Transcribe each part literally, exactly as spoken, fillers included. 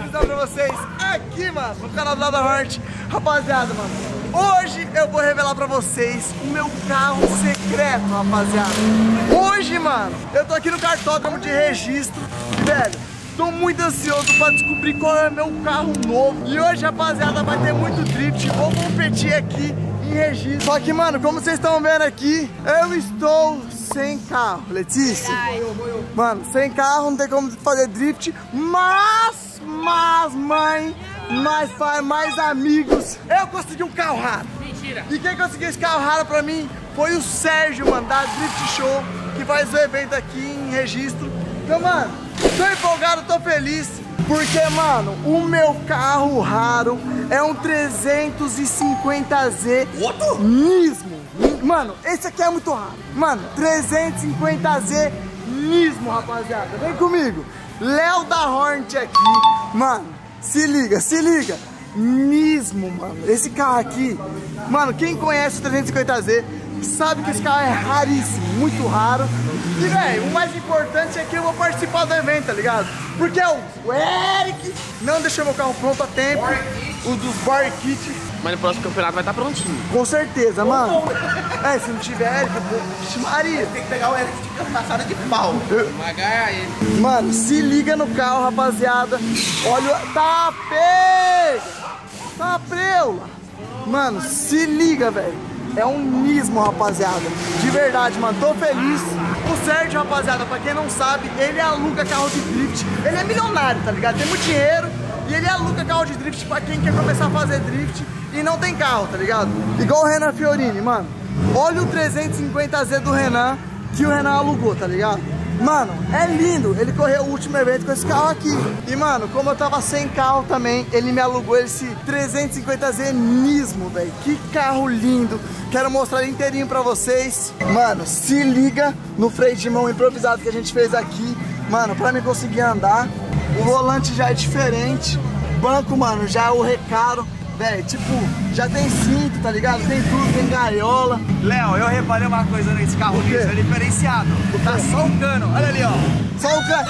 apresentar pra vocês aqui, mano, no canal do Lado da Hornet. Rapaziada, mano, hoje eu vou revelar pra vocês o meu carro secreto, rapaziada. Hoje, mano, eu tô aqui no cartódromo de registro, velho. Tô muito ansioso pra descobrir qual é o meu carro novo. E hoje, rapaziada, vai ter muito drift. Vou competir aqui em registro. Só que, mano, como vocês estão vendo aqui, eu estou sem carro, Letícia. Mano, sem carro, não tem como fazer drift. Mas, mas, mãe, mais pai, mais amigos, eu consegui um carro raro. Mentira. E quem conseguiu esse carro raro pra mim foi o Sérgio, mano, da Drift Show, que faz o evento aqui em registro. Então, mano, tô empolgado, tô feliz, porque, mano, o meu carro raro é um trezentos e cinquenta Z Nismo. Mano, esse aqui é muito raro. Mano, trezentos e cinquenta Z Nismo, rapaziada. Vem comigo. Léo da Hornet aqui. Mano, se liga, se liga. Nismo, mano. Esse carro aqui, mano, quem conhece o trezentos e cinquenta Z sabe que esse carro é raríssimo, muito raro. E, velho, o mais importante é que eu vou participar do evento, tá ligado? Porque o, o Eric não deixou meu carro pronto a tempo. O dos Bar Kit. Mas no próximo campeonato vai estar prontinho. Com certeza, mano. É, se não tiver Eric, eu vou Maria. Tem que pegar o Eric de passada de pau. Vai ganhar ele. Mano, se liga no carro, rapaziada. Olha, tá pega. Tá preula. Mano, se liga, velho. É um Nismo, rapaziada. De verdade, mano, tô feliz. O Sérgio, rapaziada, pra quem não sabe, ele aluga carro de drift. Ele é milionário, tá ligado? Tem muito dinheiro. E ele aluga carro de drift pra quem quer começar a fazer drift e não tem carro, tá ligado? Igual o Renan Fiorini, mano. Olha o trezentos e cinquenta Z do Renan, que o Renan alugou, tá ligado? Mano, é lindo. Ele correu o último evento com esse carro aqui. E, mano, como eu tava sem carro também, ele me alugou esse trezentos e cinquenta Z Nismo, velho. Que carro lindo. Quero mostrar ele inteirinho pra vocês. Mano, se liga no freio de mão improvisado que a gente fez aqui. Mano, pra mim conseguir andar. O volante já é diferente. Banco, mano, já é o recaro. Velho, tipo, já tem cinto, tá ligado? Tem tudo, tem gaiola. Léo, eu reparei uma coisa nesse carro aqui, é diferenciado. Tá só o cano, olha ali, ó. Só o cano.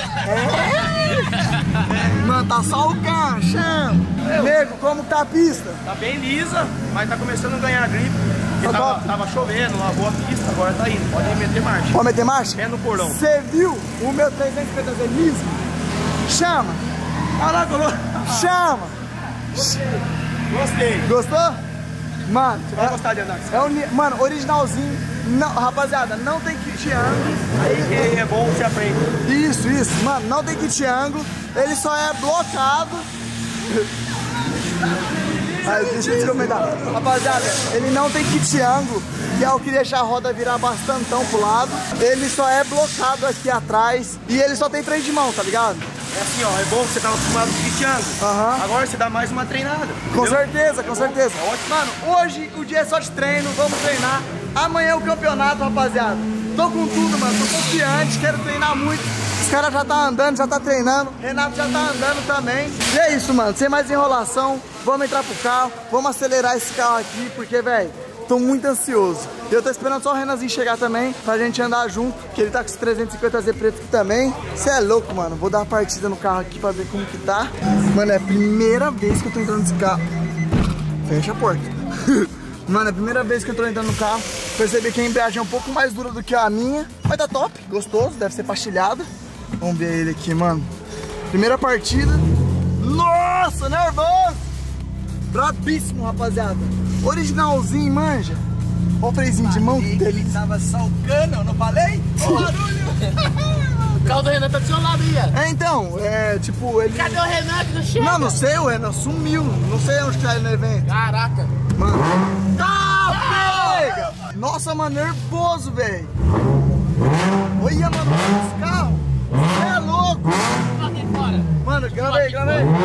É. Mano, tá só o cano, chama. Nego, como tá a pista? Tá bem lisa, mas tá começando a ganhar grip. Tá Tava, tava chovendo, lavou a pista, agora tá indo. Pode meter marcha. Pode meter marcha? Pé no cordão. Você viu o meu trezentos e cinquenta Z Nismo? Chama. Olha lá, colou. Chama. Gostei. Gostou? Mano, Você vai gostar de andar com esse é um, mano, originalzinho. Não, rapaziada, não tem kit ângulo. Aí que é bom você aprende. Isso, isso, mano, não tem kit ângulo. Ele só é blocado. Aí, deixa eu te comentar. Rapaziada, ele não tem kit ângulo, que é o que deixa a roda virar bastantão pro lado. Ele só é blocado aqui atrás. E ele só tem freio de mão, tá ligado? É assim, ó, é bom que você tava acostumado com kit ângulo. Aham. Agora você dá mais uma treinada. Com entendeu? certeza, com É certeza. bom, é ótimo. Mano, hoje o dia é só de treino, vamos treinar. Amanhã é o campeonato, rapaziada. Tô com tudo, mano, tô confiante, quero treinar muito. Os caras já tá andando, já tá treinando. Renato já tá andando também. E é isso, mano, sem mais enrolação, vamos entrar pro carro, vamos acelerar esse carro aqui, porque, velho, tô muito ansioso. Eu tô esperando só o Renanzinho chegar também, pra gente andar junto, que ele tá com esse trezentos e cinquenta Z preto aqui também. Cê é louco, mano. Vou dar uma partida no carro aqui pra ver como que tá. Mano, é a primeira vez que eu tô entrando nesse carro. Fecha a porta. Mano, é a primeira vez que eu tô entrando no carro. Percebi que a embreagem é um pouco mais dura do que a minha. Mas tá top, gostoso, deve ser pastilhada. Vamos ver ele aqui, mano. Primeira partida. Nossa, nervoso! Brabíssimo, rapaziada. Originalzinho, manja. Olha o freiozinho de mão, que delícia. Tava só o cano, eu não falei? Ó, o barulho! O carro do Renan tá do seu lado aí, ó. É, então, é tipo, ele... Cadê o Renan que não chega? Não, não sei, o Renan sumiu. Não sei onde tá ele no evento. Caraca. Mano. Tá, pega! Nossa, mano, nervoso, velho. Olha, mano, esse carro. Você é louco. Aqui fora. Mano, grava aí, grava aí.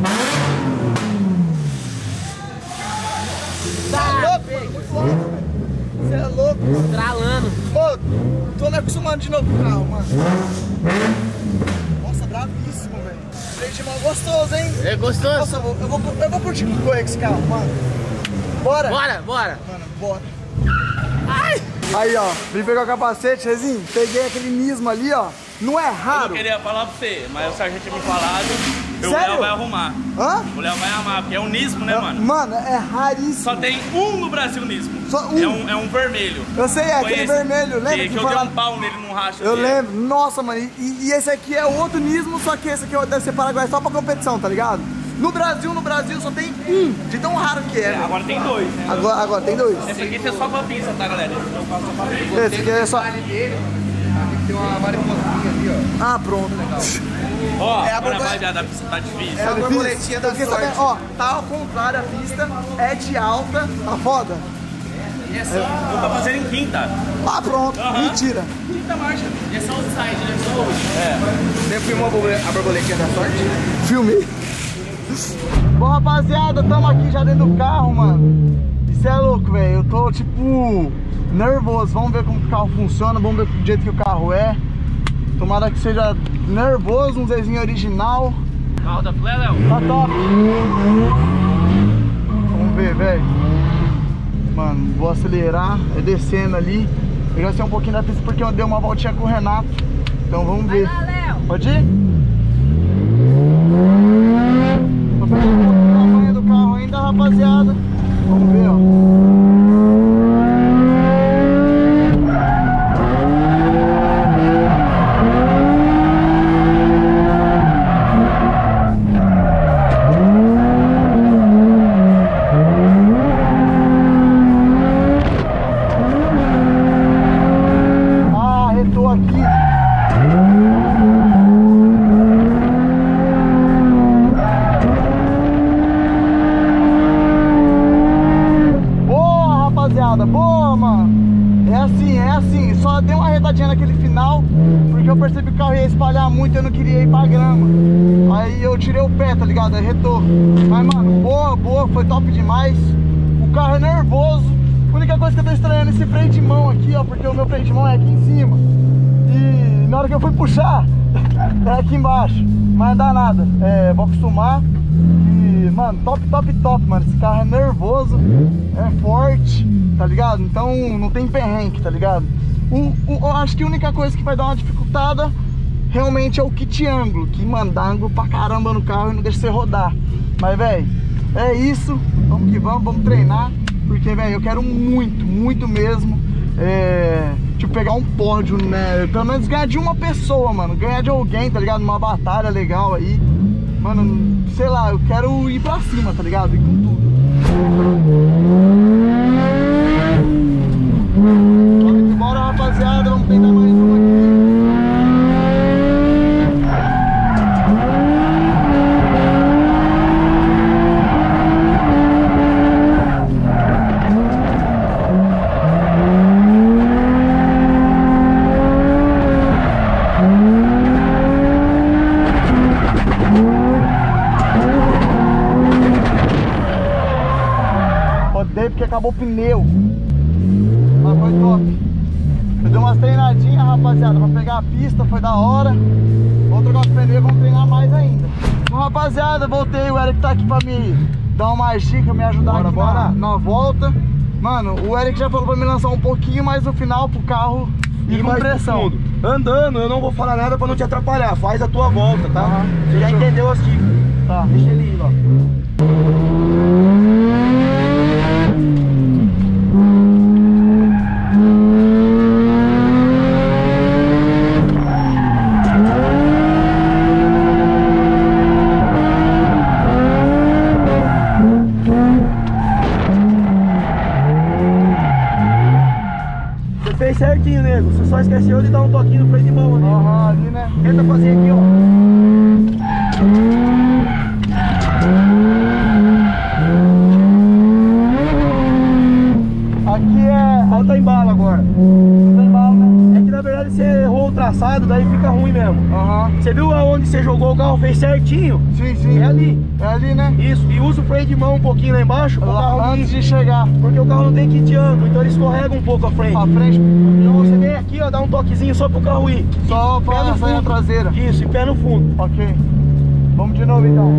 Tá louco, mano, muito louco, velho. Você é louco. Tralando. Ô, tô me acostumando de novo com o carro, mano. Nossa, bravíssimo, velho. Freio de mão gostoso, hein? É gostoso? Nossa, eu vou, eu vou, eu vou curtir correr com esse carro, mano. Bora? Bora, bora. Mano, bora. Ai! Aí, ó, vim pegar o capacete, Rezinho, peguei aquele Nismo ali, ó. Não é raro? Eu não queria falar pra você, mas o sargento tinha me falado que o Sério? Léo vai arrumar. Hã? O Léo vai amar, porque é um Nismo, né, mano? Mano, é raríssimo. Só tem um no Brasil Nismo. Só um? É um, é um vermelho. Eu sei, é Foi aquele esse vermelho, lembra que, que que eu fala- dei um pau nele num racha. Eu dele. lembro, nossa, mano, e, e esse aqui é outro Nismo, só que esse aqui deve ser Paraguai só pra competição, tá ligado? No Brasil, no Brasil só tem um, de tão raro que é, É, velho. agora tem dois, né? Agora, agora tem dois. Esse aqui é só pra pista, tá, galera? Esse eu faço só pra pista. Esse aqui é só... Tem uma mariposinha ali, ó. Ah, pronto. Ó, É a agora borboleta- rapaziada, a pista tá difícil. É a borboletinha da Porque, sorte. sabe, ó, tá ao contrário, a pista é de alta, tá foda? E é só... Eu tô fazendo em quinta. Ah, pronto, Aham. mentira. Quinta marcha. E é só o side, né? Só hoje. É. Você filmou a borboleta- a borboletinha da sorte? Filmei. Bom, rapaziada, tamo aqui já dentro do carro, mano. Isso é louco, velho. Eu tô, tipo, nervoso. Vamos ver como que o carro funciona, vamos ver do jeito que o carro é. Tomara que seja nervoso, um Zezinho original. Carro da Flé, Léo. Tá top. Vamos ver, velho. Mano, vou acelerar, é descendo ali. Eu já sei um pouquinho da pista porque eu dei uma voltinha com o Renato. Então vamos ver. Vai lá, Léo. Pode ir? Tô pegando um pouco o tamanho do carro ainda, rapaziada. Vamos ver, ó. Ah, retou aqui. Boa, rapaziada, boa, mano. É assim, é assim. Só dei uma retadinha naquele final, porque eu percebi que o carro ia espalhar muito e eu não queria ir pra grama. Aí eu tirei o pé, tá ligado? Aí retou. Mas, mano, boa, boa, foi top demais. O carro é nervoso. A única coisa que eu tô estranhando é esse freio de mão aqui, ó, porque o meu freio de mão é aqui em cima. E na hora que eu fui puxar, é aqui embaixo. Mas não dá nada. É, vou acostumar. E, mano, top, top, top, mano. Esse carro é nervoso, é forte, tá ligado? Então não tem perrengue, tá ligado? O, o, eu acho que a única coisa que vai dar uma dificultada realmente é o kit ângulo, que, mano, dá ângulo pra caramba no carro e não deixa você rodar. Mas, velho, é isso. Vamos que vamos, vamos treinar. Porque, velho, eu quero muito, muito mesmo, é, tipo, pegar um pódio, né? Pelo menos ganhar de uma pessoa, mano. Ganhar de alguém, tá ligado? Numa batalha legal aí. Mano, sei lá, eu quero ir pra cima, tá ligado? Ir com tudo. Bora que bora, rapaziada. Vamos tentar mais uma aqui. Rodei porque acabou o pneu. Mas foi top. Eu dei umas treinadinhas, rapaziada, pra pegar a pista, foi da hora. Vou trocar os pneus, vamos treinar mais ainda. Então, rapaziada, voltei, o Eric tá aqui pra me dar uma dica, me ajudar Bora, aqui bora. Na, na volta. Mano, o Eric já falou pra me lançar um pouquinho mais no final pro carro ir com mais pressão. profundo. Andando, eu não vou falar nada pra não te atrapalhar. Faz a tua volta, tá? Aham. Você já Fechou. entendeu as dicas. Tá. Deixa ele ir, ó. Você fez certinho, nego. Você só esqueceu de dar um toquinho no freio de mão ali. Aham, ali, né? Tenta fazer aqui, ó. Aqui é... Falta embalo agora. Não tem bala, né? É que na verdade você errou o traçado, daí fica ruim mesmo. Aham. Você viu aonde você jogou o carro, fez certinho? Sim, sim. É ali. É ali, né? Isso, e usa o freio de mão um pouquinho lá embaixo pro carro Lá, vir, antes de chegar porque o carro não tem kit ângulo, então ele escorrega um pouco a frente. à frente, Então você vem aqui, ó, dá um toquezinho só pro carro ir. só Pé pra no sair na fundo. traseira. Isso, e pé no fundo. Ok. Vamos de novo então.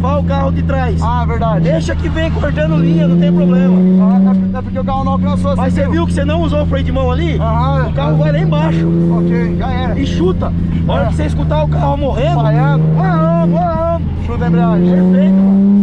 levar o carro de trás. Ah, verdade. Deixa que vem cortando linha, não tem problema. Ah, é porque o carro não alcançou. Mas você viu que você não usou o freio de mão ali? Aham. O carro vai lá embaixo. Ok, já era. E chuta. Na hora que você escutar o carro morrendo, Falhando. voando, voando. Chuta a embreagem. Perfeito, mano.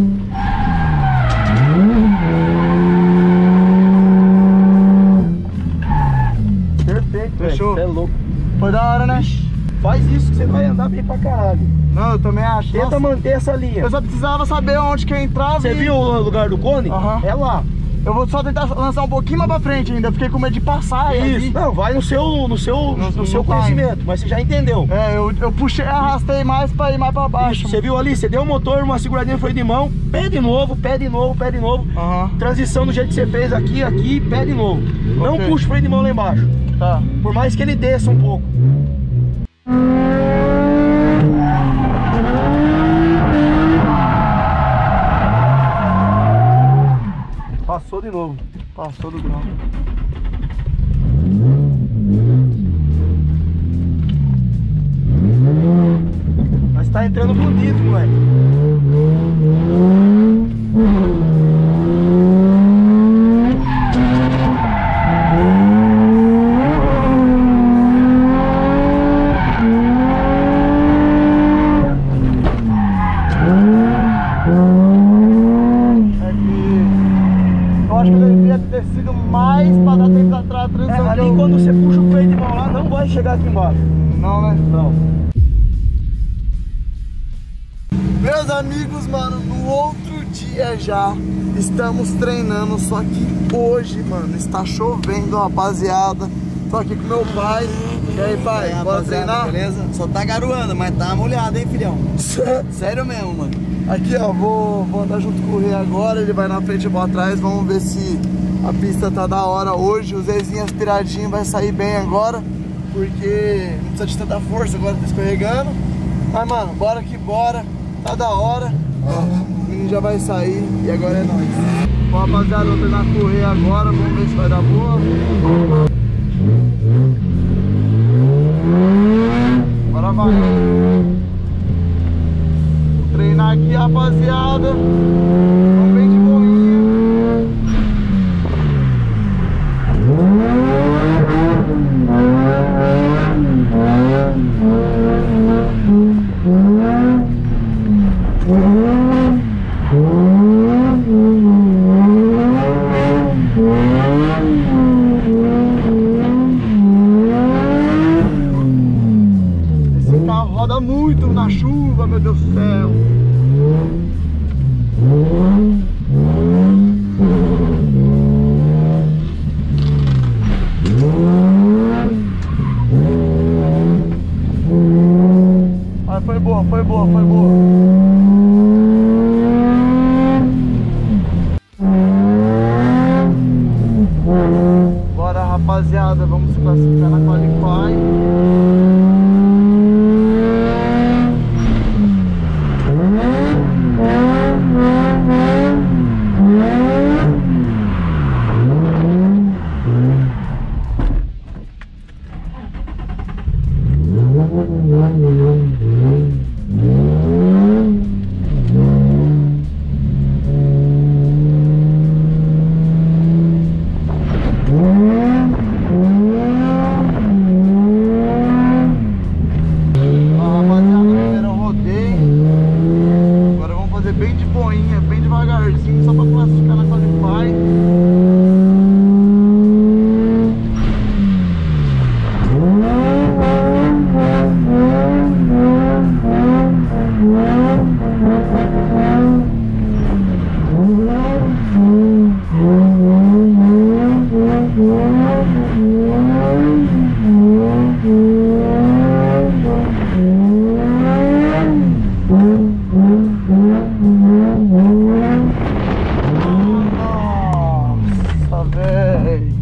Perfeito, velho. Fechou. Você é louco. Foi da hora, né? Faz isso que você vai andar bem pra caralho. Não, eu também acho. Tenta Nossa, manter essa linha. eu só precisava saber onde que eu entrava. Você e... viu o lugar do cone? Aham. É lá. Eu vou só tentar lançar um pouquinho mais pra frente ainda. Fiquei com medo de passar. Isso. Ali. Não, vai no seu, no seu, No- no, no seu time. conhecimento. Mas você já entendeu. É, eu, eu puxei, arrastei mais pra ir mais pra baixo. Isso, você viu ali? Você deu o motor, uma seguradinha no freio de mão. Pé de novo, pé de novo, pé de novo. Aham. Transição do jeito que você fez aqui, aqui, pé de novo. Não Ok. puxa o freio de mão lá embaixo. Tá. Por mais que ele desça um pouco. Passou de novo. Passou do grau. Mas tá entrando bonito, moleque. É que eu acho que eu devia ter descido mais pra dar tempo da tra- É, transição. ali que eu- quando você puxa o freio de mão lá, não vai chegar aqui embaixo. Não, né? Não. Meus amigos, mano, no outro dia já estamos treinando, só que hoje, mano, está chovendo, rapaziada. Tô aqui com meu pai. E aí, pai, É, bora rapaziada, treinar? beleza? Só tá garoando, mas tá molhado, hein, filhão? Sério mesmo, mano. Aqui, ó, vou, vou andar junto com o Rei agora, ele vai na frente e eu vou atrás, vamos ver se a pista tá da hora hoje. O Zezinho aspiradinho vai sair bem agora, porque não precisa de tanta força, agora tá escorregando. Mas, mano, bora que bora, tá da hora. Ó, o menino já vai sair e agora é nóis. Bom, rapaziada, vou treinar com o Rei agora, vamos ver se vai dar boa. Bora vai. Vou treinar aqui, rapaziada. Vamos bem de boinha. Esse carro roda muito na chuva, meu Deus do céu. Ah, foi boa, foi boa, foi boa. Bora, rapaziada, vamos se classificar na Qualify. Ó, rapaziada, primeiro eu rodei. Agora vamos fazer bem de boinha, bem devagarzinho, só pra classificar na Qualify. Nossa, véi.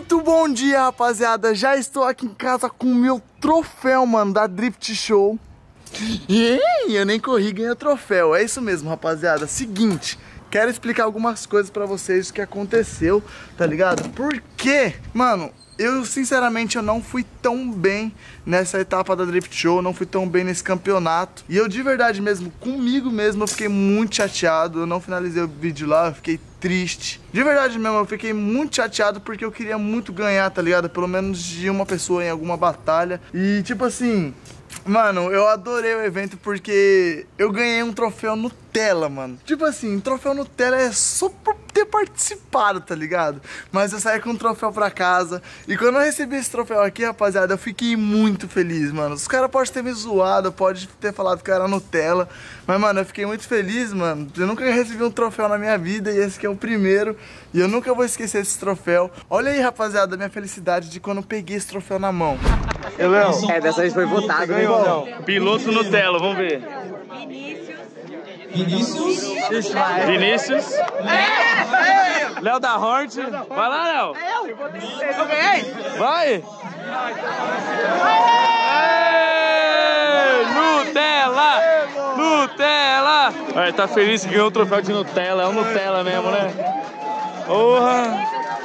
Muito bom dia, rapaziada. Já estou aqui em casa com o meu troféu, mano, da Drift Show. E eu nem corri, ganhei o troféu. É isso mesmo, rapaziada. Seguinte, quero explicar algumas coisas pra vocês que aconteceu, tá ligado? Porque, mano, eu sinceramente eu não fui tão bem nessa etapa da Drift Show, não fui tão bem nesse campeonato. E eu de verdade mesmo, comigo mesmo, eu fiquei muito chateado. Eu não finalizei o vídeo lá, eu fiquei triste. De verdade mesmo, eu fiquei muito chateado porque eu queria muito ganhar, tá ligado? Pelo menos de uma pessoa em alguma batalha. E tipo assim, mano, eu adorei o evento porque eu ganhei um troféu Nutella, mano. Tipo assim, troféu Nutella é só por ter participado, tá ligado? Mas eu saí com um troféu pra casa. E quando eu recebi esse troféu aqui, rapaziada, eu fiquei muito feliz, mano. Os caras podem ter me zoado, pode ter falado que era Nutella, mas, mano, eu fiquei muito feliz, mano. Eu nunca recebi um troféu na minha vida e esse aqui é o primeiro. E eu nunca vou esquecer esse troféu. Olha aí, rapaziada, a minha felicidade de quando eu peguei esse troféu na mão. Eu, Léo. É, dessa vez foi votado, Ganhou, não. Piloto Nutella, vamos ver. Vinícius. Vinícius. Léo da Hort. Vai lá, Léo. Eu ganhei! Vai. Aê! Nutella! Nutella! Olha, tá feliz que ganhou o troféu de Nutella. É um Nutella mesmo, né? Porra!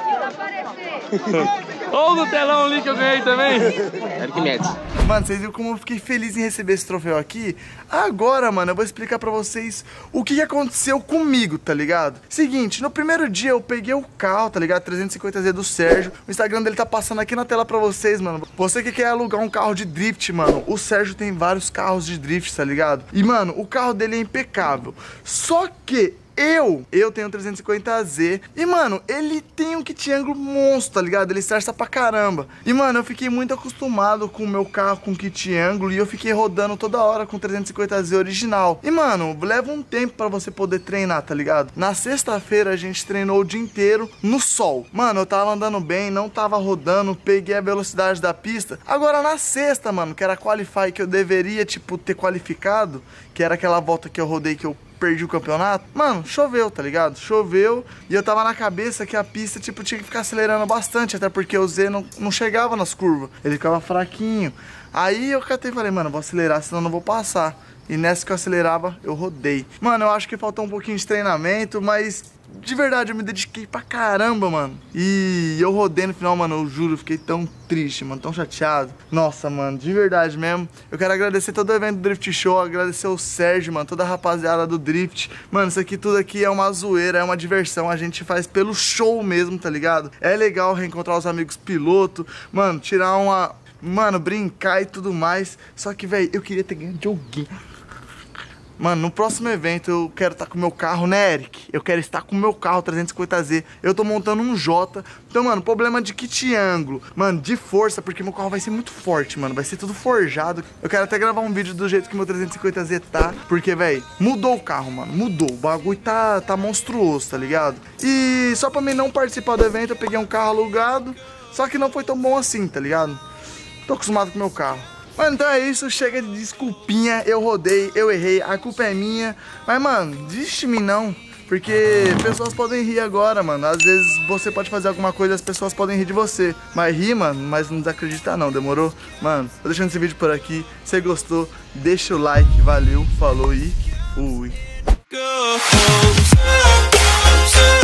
Olha o Nutelão ali que eu ganhei também. Arquimedes. Mano, vocês viram como eu fiquei feliz em receber esse troféu aqui? Agora, mano, eu vou explicar pra vocês o que aconteceu comigo, tá ligado? Seguinte, no primeiro dia eu peguei o carro, tá ligado? trezentos e cinquenta Z do Sérgio. O Instagram dele tá passando aqui na tela pra vocês, mano. Você que quer alugar um carro de drift, mano, o Sérgio tem vários carros de drift, tá ligado? E, mano, o carro dele é impecável. Só que Eu, eu tenho um trezentos e cinquenta Z e, mano, ele tem um kit ângulo monstro, tá ligado? Ele estressa pra caramba. E, mano, eu fiquei muito acostumado com o meu carro com kit ângulo e eu fiquei rodando toda hora com o trezentos e cinquenta Z original. E, mano, leva um tempo pra você poder treinar, tá ligado? Na sexta-feira a gente treinou o dia inteiro no sol. Mano, eu tava andando bem, não tava rodando, peguei a velocidade da pista. Agora, na sexta, mano, que era a Qualify que eu deveria, tipo, ter qualificado, que era aquela volta que eu rodei que eu perdi o campeonato, mano, choveu, tá ligado? Choveu e eu tava na cabeça que a pista, tipo, tinha que ficar acelerando bastante, até porque o Z não, não chegava nas curvas, ele ficava fraquinho. Aí eu catei e falei, mano, vou acelerar, senão eu não vou passar. E nessa que eu acelerava, eu rodei. Mano, eu acho que faltou um pouquinho de treinamento, mas de verdade eu me dediquei pra caramba, mano. E eu rodei no final, mano, eu juro, fiquei tão triste, mano, tão chateado. Nossa, mano, de verdade mesmo. Eu quero agradecer todo o evento do Drift Show, agradecer o Sérgio, mano, toda a rapaziada do Drift. Mano, isso aqui tudo aqui é uma zoeira, é uma diversão, a gente faz pelo show mesmo, tá ligado? É legal reencontrar os amigos piloto, mano, tirar uma... Mano, brincar e tudo mais. Só que, velho, eu queria ter ganho de alguém. Mano, no próximo evento eu quero estar com o meu carro, né, Eric? Eu quero estar com o meu carro trezentos e cinquenta Z. Eu tô montando um J. Então, mano, problema de kit ângulo. Mano, de força, porque meu carro vai ser muito forte, mano. Vai ser tudo forjado. Eu quero até gravar um vídeo do jeito que meu trezentos e cinquenta Z tá. Porque, velho, mudou o carro, mano. Mudou. O bagulho tá, tá monstruoso, tá ligado? E só pra mim não participar do evento, eu peguei um carro alugado. Só que não foi tão bom assim, tá ligado? Tô acostumado com o meu carro. Mano, então é isso, chega de desculpinha, eu rodei, eu errei, a culpa é minha. Mas, mano, desiste de mim não, porque pessoas podem rir agora, mano. Às vezes você pode fazer alguma coisa e as pessoas podem rir de você. Mas ri, mano, mas não desacredita não, demorou? Mano, tô deixando esse vídeo por aqui. Se você gostou, deixa o like, valeu, falou e fui.